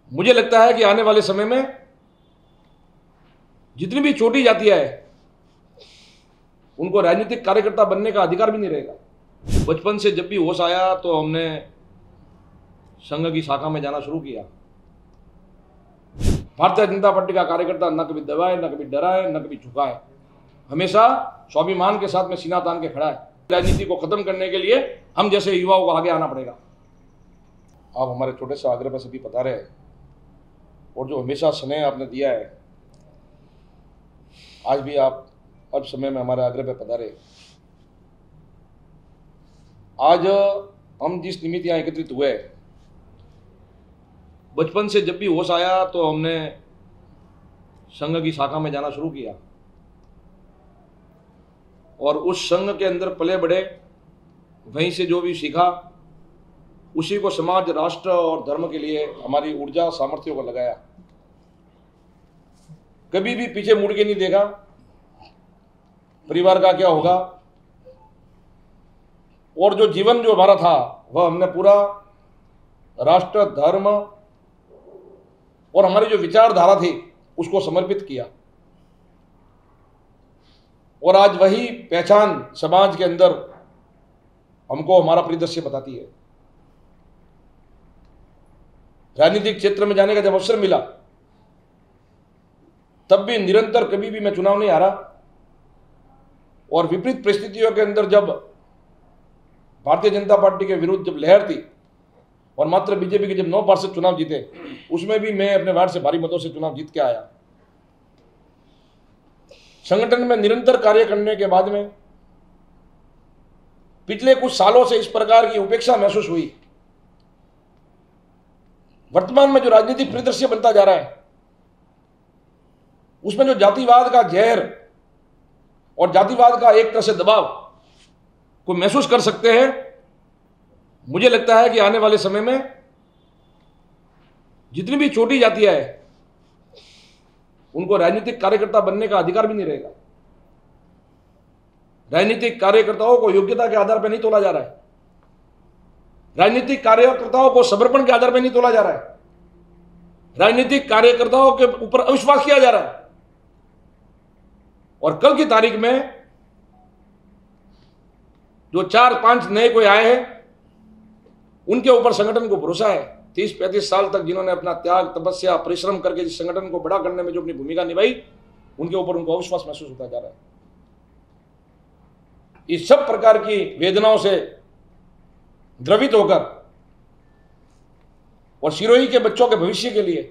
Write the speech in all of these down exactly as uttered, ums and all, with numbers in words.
मुझे लगता है कि आने वाले समय में जितनी भी छोटी जातियां हैं उनको राजनीतिक कार्यकर्ता बनने का अधिकार भी नहीं रहेगा। बचपन से जब भी होश आया तो हमने संघ की शाखा में जाना शुरू किया। भारतीय जनता पार्टी का कार्यकर्ता न कभी दबाए, न कभी डराए, न कभी झुकाए, हमेशा स्वाभिमान के साथ में सीना तान के खड़ा है। राजनीति को खत्म करने के लिए हम जैसे युवाओं को आगे आना पड़ेगा। आप हमारे छोटे से आग्रह पर सभी पधारे हैं और जो हमेशा स्नेह आपने दिया है, आज भी आप अल्प समय में हमारे आग्रह पर पधारे। आज हम जिस निमित्त यहाँ एकत्रित हुए, बचपन से जब भी होश आया तो हमने संघ की शाखा में जाना शुरू किया और उस संघ के अंदर पले बढ़े, वहीं से जो भी सीखा उसी को समाज, राष्ट्र और धर्म के लिए हमारी ऊर्जा, सामर्थ्यों को लगाया। कभी भी पीछे मुड़ के नहीं देखा परिवार का क्या होगा, और जो जीवन जो हमारा था वह हमने पूरा राष्ट्र, धर्म और हमारी जो विचारधारा थी उसको समर्पित किया। और आज वही पहचान समाज के अंदर हमको हमारा परिदृश्य बताती है। राजनीतिक क्षेत्र में जाने का जब अवसर मिला तब भी निरंतर कभी भी मैं चुनाव नहीं हारा, और विपरीत परिस्थितियों के अंदर जब भारतीय जनता पार्टी के विरुद्ध जब लहर थी और मात्र बीजेपी के जब नौ पार्षद चुनाव जीते, उसमें भी मैं अपने वार्ड से भारी मतों से चुनाव जीत के आया। संगठन में निरंतर कार्य करने के बाद में पिछले कुछ सालों से इस प्रकार की उपेक्षा महसूस हुई। वर्तमान में जो राजनीतिक परिदृश्य बनता जा रहा है उसमें जो जातिवाद का जहर और जातिवाद का एक तरह से दबाव को महसूस कर सकते हैं। मुझे लगता है कि आने वाले समय में जितनी भी छोटी जातियां हैं उनको राजनीतिक कार्यकर्ता बनने का अधिकार भी नहीं रहेगा। राजनीतिक कार्यकर्ताओं को योग्यता के आधार पर नहीं तोला जा रहा है, राजनीतिक कार्यकर्ताओं को समर्पण के आधार पर नहीं तोला जा रहा है, राजनीतिक कार्यकर्ताओं के ऊपर अविश्वास किया जा रहा है। और कल की तारीख में जो चार पांच नए कोई आए हैं उनके ऊपर संगठन को भरोसा है। तीस पैंतीस साल तक जिन्होंने अपना त्याग, तपस्या, परिश्रम करके जिस संगठन को बड़ा करने में जो अपनी भूमिका निभाई, उनके ऊपर उनको अविश्वास महसूस होता जा रहा है। इस सब प्रकार की वेदनाओं से द्रवित होकर और सिरोही के बच्चों के भविष्य के लिए,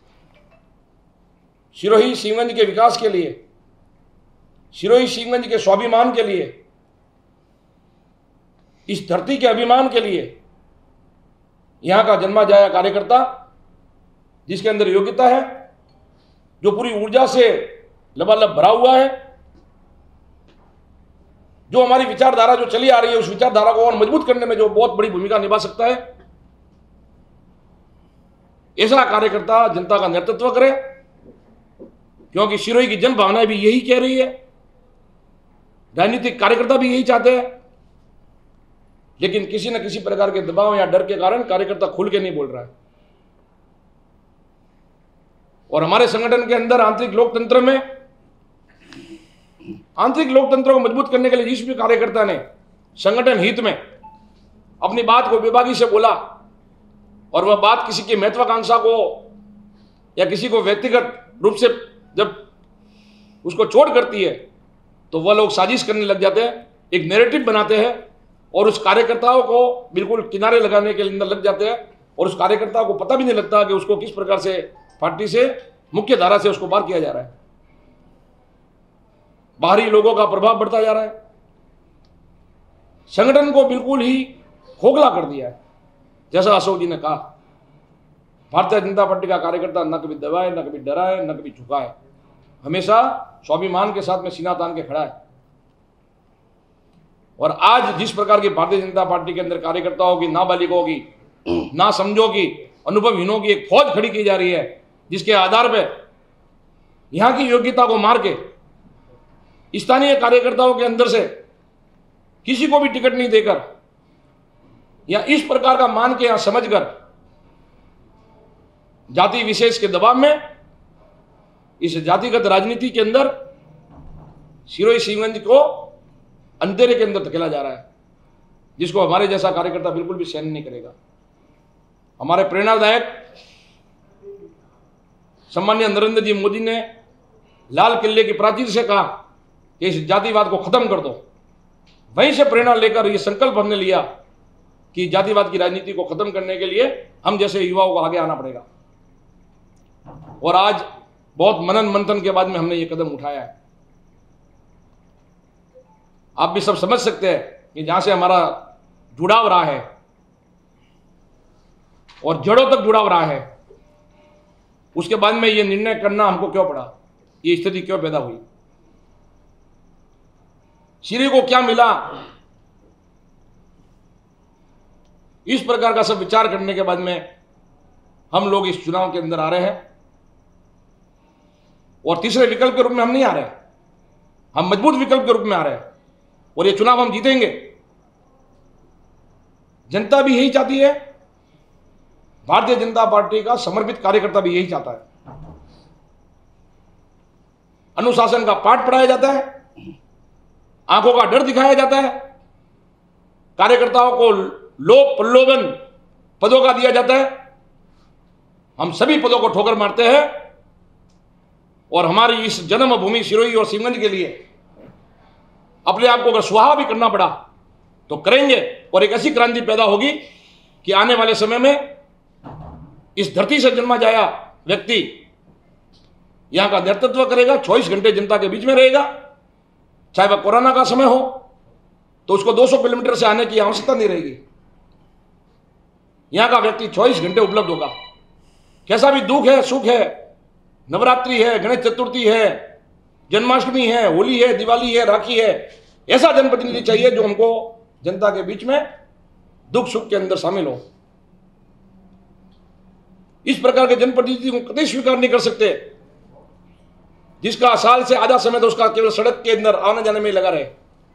सिरोही सीमगंज के विकास के लिए, सिरोही सीमगंज के स्वाभिमान के लिए, इस धरती के अभिमान के लिए, यहां का जन्मा जाया कार्यकर्ता जिसके अंदर योग्यता है, जो पूरी ऊर्जा से लबालब भरा हुआ है, जो हमारी विचारधारा जो चली आ रही है उस विचारधारा को और मजबूत करने में जो बहुत बड़ी भूमिका निभा सकता है, ऐसा कार्यकर्ता जनता का नेतृत्व करे। क्योंकि सिरोही की जन भावनाएं भी यही कह रही है, राजनीतिक कार्यकर्ता भी यही चाहते हैं, लेकिन किसी न किसी प्रकार के दबाव या डर के कारण कार्यकर्ता खुल के नहीं बोल रहा है। और हमारे संगठन के अंदर आंतरिक लोकतंत्र में आंतरिक लोकतंत्र को मजबूत करने के लिए जिस भी कार्यकर्ता ने संगठन हित में अपनी बात को बेबाकी से बोला और वह बात किसी की महत्वाकांक्षा को या किसी को व्यक्तिगत रूप से जब उसको चोट करती है तो वह लोग साजिश करने लग जाते हैं, एक नैरेटिव बनाते हैं और उस कार्यकर्ताओं को बिल्कुल किनारे लगाने के अंदर लग जाते हैं। और उस कार्यकर्ता को पता भी नहीं लगता कि उसको किस प्रकार से पार्टी से, मुख्य धारा से उसको पार किया जा रहा है। बाहरी लोगों का प्रभाव बढ़ता जा रहा है, संगठन को बिल्कुल ही खोखला कर दिया है। जैसा अशोक जी ने कहा, भारतीय जनता पार्टी का कार्यकर्ता न कभी दबाए, न कभी डराए, न कभी झुकाए, हमेशा स्वाभिमान के साथ में सीना तान के खड़ा है। और आज जिस प्रकार की भारतीय जनता पार्टी के अंदर कार्यकर्ताओं की, नाबालिगों की, ना समझों की, अनुभवहीनों की एक फौज खड़ी की जा रही है, जिसके आधार पर यहां की योग्यता को मार के स्थानीय कार्यकर्ताओं के अंदर से किसी को भी टिकट नहीं देकर या इस प्रकार का मान के या समझकर जाति विशेष के दबाव में इस जातिगत राजनीति के अंदर सिरोही सीमगंज को अंधेरे के अंदर धकेला जा रहा है, जिसको हमारे जैसा कार्यकर्ता बिल्कुल भी सहन नहीं करेगा। हमारे प्रेरणादायक सम्माननीय नरेंद्र जी मोदी ने लाल किले की प्राचीर से कहा कि इस जातिवाद को खत्म कर दो। वहीं से प्रेरणा लेकर यह संकल्प हमने लिया कि जातिवाद की राजनीति को खत्म करने के लिए हम जैसे युवाओं को आगे आना पड़ेगा। और आज बहुत मनन मंथन के बाद में हमने ये कदम उठाया है। आप भी सब समझ सकते हैं कि जहां से हमारा जुड़ाव रहा है और जड़ों तक जुड़ाव रहा है, उसके बाद में ये निर्णय करना हमको क्यों पड़ा, ये स्थिति क्यों पैदा हुई, सिरोही को क्या मिला, इस प्रकार का सब विचार करने के बाद में हम लोग इस चुनाव के अंदर आ रहे हैं। और तीसरे विकल्प के रूप में हम नहीं आ रहे, हम मजबूत विकल्प के रूप में आ रहे हैं और ये चुनाव हम जीतेंगे। जनता भी यही चाहती है, भारतीय जनता पार्टी का समर्पित कार्यकर्ता भी यही चाहता है। अनुशासन का पाठ पढ़ाया जाता है, आंखों का डर दिखाया जाता है, कार्यकर्ताओं को लोभ प्रलोभन पदों का दिया जाता है। हम सभी पदों को ठोकर मारते हैं और हमारी इस जन्मभूमि सिरोही और सीमगंज के लिए अपने आप को अगर सुहा भी करना पड़ा तो करेंगे। और एक ऐसी क्रांति पैदा होगी कि आने वाले समय में इस धरती से जन्मा जाया व्यक्ति यहां का नेतृत्व करेगा, चौबीस घंटे जनता के बीच में रहेगा। चाहे वह कोरोना का समय हो तो उसको दो सौ किलोमीटर से आने की आवश्यकता नहीं रहेगी, यहां का व्यक्ति चौबीस घंटे उपलब्ध होगा। कैसा भी दुख है, सुख है, नवरात्रि है, गणेश चतुर्थी है, जन्माष्टमी है, होली है, दिवाली है, राखी है, ऐसा जनप्रतिनिधि चाहिए जो हमको जनता के बीच में दुख सुख के अंदर शामिल हो। इस प्रकार के जनप्रतिनिधि को कतई स्वीकार नहीं कर सकते जिसका साल से आधा समय तो उसका केवल सड़क के अंदर आने जाने में लगा रहे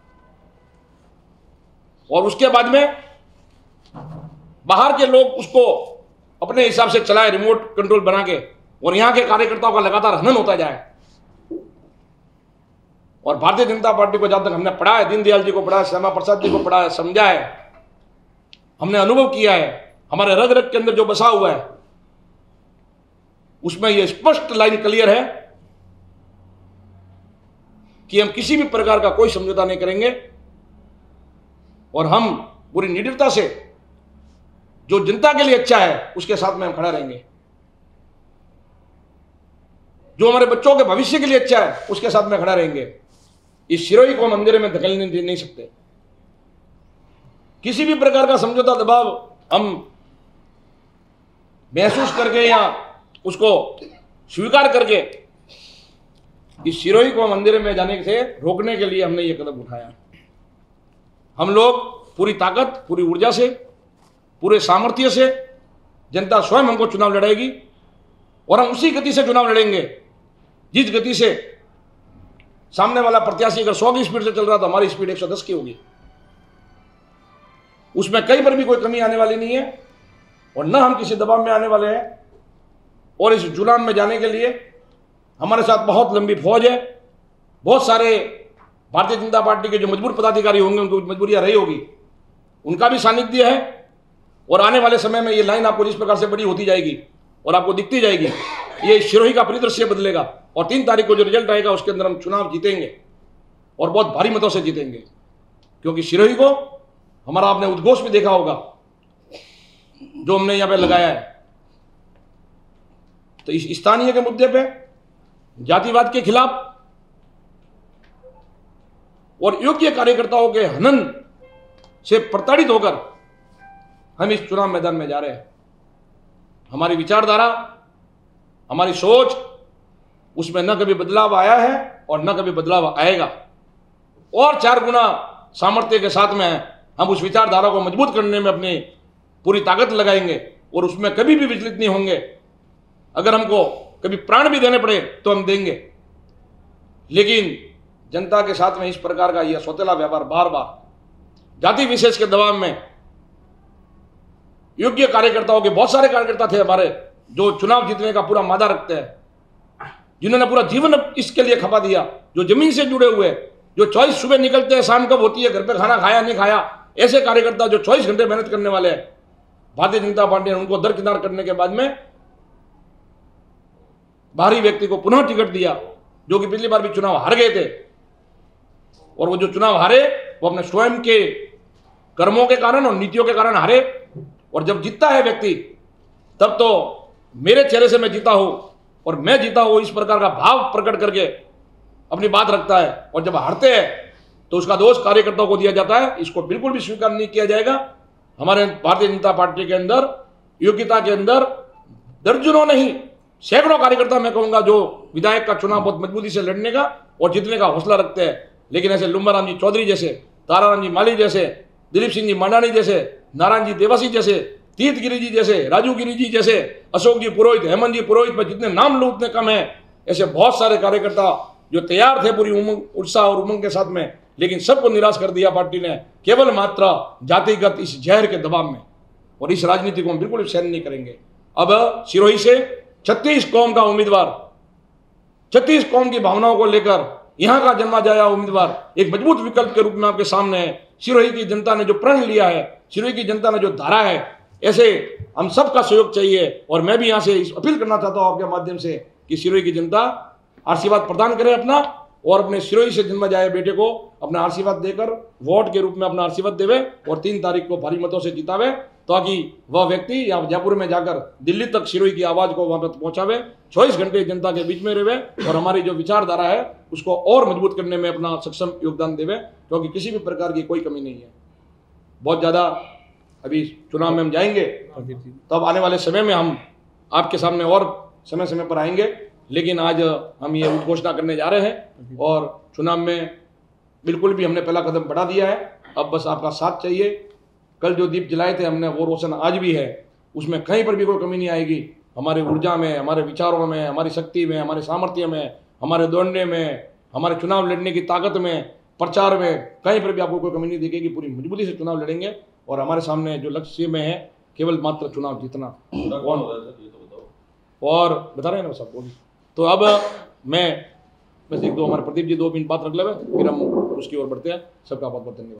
और उसके बाद में बाहर के लोग उसको अपने हिसाब से चलाए, रिमोट कंट्रोल बना के, और यहां के कार्यकर्ताओं का लगातार हनन होता जाए। और भारतीय जनता पार्टी को जहां तक हमने पढ़ा है, दीनदयाल जी को पढ़ा है, श्यामा प्रसाद जी को पढ़ा है, समझा है, हमने अनुभव किया है, हमारे रग रग के अंदर जो बसा हुआ है, उसमें यह स्पष्ट लाइन क्लियर है कि हम किसी भी प्रकार का कोई समझौता नहीं करेंगे और हम पूरी निडरता से जो जनता के लिए अच्छा है उसके साथ में हम खड़ा रहेंगे। जो हमारे बच्चों के भविष्य के लिए अच्छा है उसके साथ में खड़ा रहेंगे। इस सिरोही को हम अंधेरे में धकेलने नहीं सकते। किसी भी प्रकार का समझौता दबाव हम महसूस करके या उसको स्वीकार करके इस सिरोही को हम अंधेरे में जाने से रोकने के लिए हमने ये कदम उठाया। हम लोग पूरी ताकत, पूरी ऊर्जा से, पूरे सामर्थ्य से, जनता स्वयं हमको चुनाव लड़ाएगी और हम उसी गति से चुनाव लड़ेंगे जिस गति से सामने वाला प्रत्याशी अगर सौ की स्पीड से चल रहा तो हमारी स्पीड एक सौ दस की होगी। उसमें कहीं पर भी कोई कमी आने वाली नहीं है और न हम किसी दबाव में आने वाले हैं। और इस चुनाव में जाने के लिए हमारे साथ बहुत लंबी फौज है, बहुत सारे भारतीय जनता पार्टी के जो मजबूर पदाधिकारी होंगे, उनको मजबूरियां रही होगी, उनका भी सानिध्य है। और आने वाले समय में ये लाइन आपको जिस प्रकार से बड़ी होती जाएगी और आपको दिखती जाएगी, ये सिरोही का परिदृश्य बदलेगा और तीन तारीख को जो रिजल्ट आएगा उसके अंदर हम चुनाव जीतेंगे और बहुत भारी मतों से जीतेंगे। क्योंकि सिरोही को हमारा आपने उद्घोष भी देखा होगा जो हमने यहां पे लगाया है। तो इस स्थानीय के मुद्दे पे, जातिवाद के खिलाफ और योग्य कार्यकर्ताओं के हनन से प्रताड़ित होकर हम इस चुनाव मैदान में जा रहे हैं। हमारी विचारधारा, हमारी सोच, उसमें न कभी बदलाव आया है और न कभी बदलाव आएगा। और चार गुना सामर्थ्य के साथ में हम उस विचारधारा को मजबूत करने में अपनी पूरी ताकत लगाएंगे और उसमें कभी भी विचलित नहीं होंगे। अगर हमको कभी प्राण भी देने पड़े तो हम देंगे, लेकिन जनता के साथ में इस प्रकार का यह सौतेला व्यापार बार बार जाति विशेष के दबाव में, योग्य कार्यकर्ताओं के बहुत सारे कार्यकर्ता थे हमारे जो चुनाव जीतने का पूरा मादा रखते हैं, जिन्होंने पूरा जीवन इसके लिए खपा दिया, जो जमीन से जुड़े हुए, जो चौबीस सुबह निकलते हैं, शाम कब होती है, घर पे खाना खाया नहीं खाया, ऐसे कार्यकर्ता जो चौबीस घंटे मेहनत करने वाले हैं, भारतीय जनता पार्टी ने उनको दरकिनार करने के बाद में बाहरी व्यक्ति को पुनः टिकट दिया, जो कि पिछली बार भी चुनाव हार गए थे। और वो जो चुनाव हारे वो अपने स्वयं के कर्मों के कारण और नीतियों के कारण हारे। और जब जीतता है व्यक्ति तब तो मेरे चेहरे से मैं जीता हूं और मैं जीता हूं इस प्रकार का भाव प्रकट करके अपनी बात रखता है। और जब हारते हैं तो उसका दोष कार्यकर्ताओं को दिया जाता है। इसको बिल्कुल भी स्वीकार नहीं किया जाएगा। हमारे भारतीय जनता पार्टी के अंदर योग्यता के अंदर दर्जनों नहीं सैकड़ों कार्यकर्ता मैं कहूंगा जो विधायक का चुनाव बहुत मजबूती से लड़ने का और जीतने का हौसला रखते हैं। लेकिन ऐसे लुम्बाराम जी चौधरी जैसे, ताराराम जी माली जैसे, दिलीप सिंह जी मांडानी जैसे, नारायण जी देवासी जैसे, तीर्थगिरी जी जैसे, राजू गिरी जी जैसे, अशोक जी पुरोहित, हेमंत जी पुरोहित पर जितने नाम लो उतने कम है। ऐसे बहुत सारे कार्यकर्ता जो तैयार थे पूरी उमंग, उत्साह और उमंग के साथ में, लेकिन सबको निराश कर दिया पार्टी ने केवल मात्र जातिगत इस जहर के दबाव में। और इस राजनीति को हम बिल्कुल सहन नहीं करेंगे। अब सिरोही से छत्तीस कौम का उम्मीदवार, छत्तीस कौम की भावनाओं को लेकर यहां का जन्मा जाया उम्मीदवार एक मजबूत विकल्प के रूप में आपके सामने है। सिरोही की जनता ने जो प्रण लिया है, सिरोही की जनता ने जो धारा है, ऐसे हम सबका सहयोग चाहिए। और मैं भी यहां से अपील करना चाहता हूं आपके माध्यम से कि सिरोही की जनता आशीर्वाद प्रदान करे अपना, और अपने सिरोही से जन्म जाए बेटे को अपना आशीर्वाद देकर वोट के रूप में अपना आशीर्वाद देवे और तीन तारीख को भारी मतों से जितावे, ताकि वह व्यक्ति या जयपुर में जाकर दिल्ली तक सिरोही की आवाज को वहां पर पहुंचावे, चौबीस घंटे जनता के बीच में रहे और हमारी जो विचारधारा है उसको और मजबूत करने में अपना सक्षम योगदान देवे, क्योंकि किसी भी प्रकार की कोई कमी नहीं है। बहुत ज्यादा अभी चुनाव में हम जाएंगे तब आने वाले समय में हम आपके सामने और समय समय पर आएंगे, लेकिन आज हम ये उद्घोषणा करने जा रहे हैं और चुनाव में बिल्कुल भी हमने पहला कदम बढ़ा दिया है। अब बस आपका साथ चाहिए। कल जो दीप जलाए थे हमने वो रोशन आज भी है, उसमें कहीं पर भी कोई कमी नहीं आएगी। हमारे ऊर्जा में, हमारे विचारों में, हमारी शक्ति में, हमारे सामर्थ्य में, हमारे दौड़ने में, हमारे चुनाव लड़ने की ताकत में, प्रचार में, कहीं पर भी आपको कोई कमी नहीं दिखेगी। पूरी मजबूती से चुनाव लड़ेंगे और हमारे सामने जो लक्ष्य में है केवल मात्र चुनाव जीतना। और बता रहे हैं ना सब बोली। तो अब मैं बस एक दो हमारे प्रदीप जी दो मिनट बात रख ले, फिर हम उसकी ओर बढ़ते हैं। सबका बहुत बहुत धन्यवाद।